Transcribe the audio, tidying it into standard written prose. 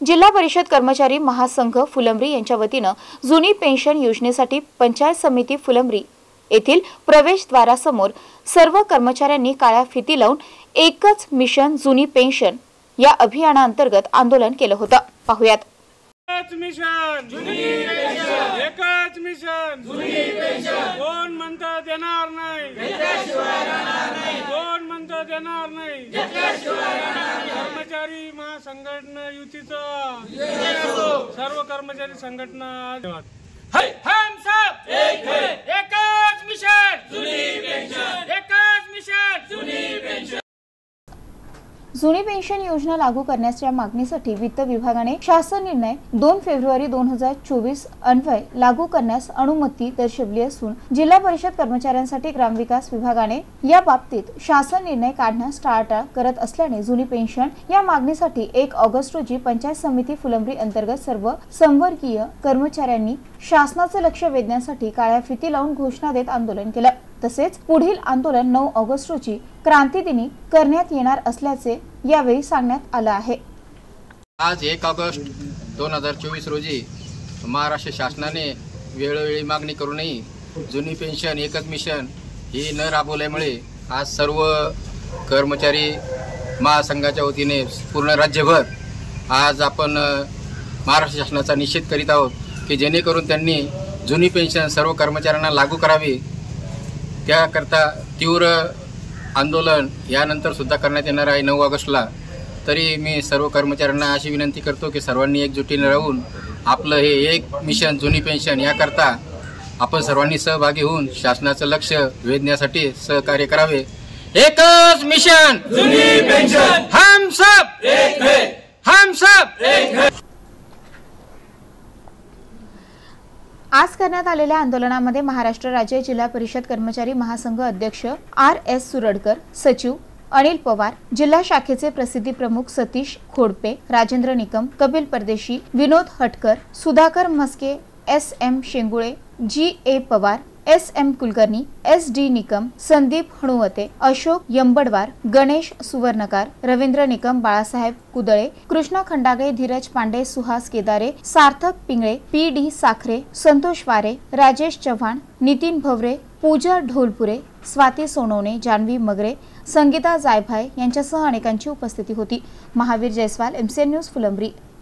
जिल्हा परिषद कर्मचारी महासंघ फुलंब्री यांच्या वतीनं जुनी पेन्शन योजनेसाठी पंचायत समिती फुलंब्री येथील प्रवेशद्वारासमोर सर्व कर्मचाऱ्यांनी काळ्या फिती लावून एकच मिशन जुनी पेन्शन या अभियानाअंतर्गत आंदोलन केलं होतं। पाहुयात। एकच मिशन जुनी पेन्शन, एकच मिशन जुनी पेन्शन। कोण म्हणतं देणार नाही, घेतल्याशिवाय राहणार नाही। कोण म्हणतं देणार नाही, घेतल्याशिवाय राहणार नाही। कर्मचारी महासंघटना युतीचं सर्व कर्मचारी संघटना हम सब एक है, एकच मिशन जुनी पेन्शन, एकच मिशन जुनी पेन्शन। जुनी पेन्शन योजना लागू करण्याच्या मागणीसाठी वित्त विभागाने शासन निर्णय 2 फेब्रुवारी 2024 अन्वये लागू करण्यास अनुमती दर्शवली असून जिल्हा परिषद कर्मचाऱ्यांसाठी ग्रामविकास विभागाने या बाबतीत शासन निर्णय काढण्यास टाळाटाळ करत असल्याने जुनी पेन्शन या मागणीसाठी 1 ऑगस्ट रोजी पंचायत समिती फुलंब्री अंतर्गत सर्व संवर्गीय कर्मचाऱ्यांनी शासनाचे लक्ष वेधण्यासाठी काळ्या फिती लावून घोषणा देत आंदोलन केलं। तसेच पुढील आंदोलन 9 ऑगस्ट रोजी क्रांती दिनी करण्यात येणार असल्याचे यावेळी सांगण्यात आलं आहे। आज 1 ऑगस्ट 2024 रोजी महाराष्ट्र शासनाने वेळोवेळी मागणी करूनही जुनी पेन्शन एकच मिशन ही न राबवल्यामुळे आज सर्व कर्मचारी महासंघाच्या वतीने पूर्ण राज्यभर आज आपण महाराष्ट्र शासनाचा निषेध करीत आहोत की जेणेकरून त्यांनी जुनी पेन्शन सर्व कर्मचाऱ्यांना लागू करावी। त्याकरता तीव्र आंदोलन यानंतर सुद्धा करण्यात येणार आहे 9 ऑगस्टला। तरी मी सर्व कर्मचाऱ्यांना अशी विनंती करतो की सर्वांनी एकजुटीने राहून आपलं हे एक मिशन जुनी पेन्शन याकरता आपण सर्वांनी सहभागी होऊन शासनाचं लक्ष वेधण्यासाठी सहकार्य करावे। एकच मिशन जुनी पेन्शन, हम सब एक है, हम सब एक है। आज करण्यात आलेल्या आंदोलनामध्ये महाराष्ट्र राज्य जिल्हा परिषद कर्मचारी महासंघ अध्यक्ष RS सुरडकर, सचिव अनिल पवार, जिल्हा शाखेचे प्रसिद्धी प्रमुख सतीश खोडपे, राजेंद्र निकम, कपिल परदेशी, विनोद हटकर, सुधाकर म्हस्के, SM शेंगुळे, GA Pawar, SM Kulkarni, SD Nikam, Sandeep हणुवते, Ashok यंबडवार, Ganesh Suvarnakar, Ravindra Nikam, Balasaheb Kudale, Krishna Khandagale, Dheeraj Pande, Suhas केदारे, सार्थक पिंगळे, PD साखरे, संतोष वारे, राजेश चव्हाण, नितीन भवरे, पूजा ढोलपुरे, स्वाती सोनवणे, जानवी मगरे, संगीता जायभाय यांच्यासह अनेकांची उपस्थिती होती। Mahavir Jaiswal, MCN news Phulambri.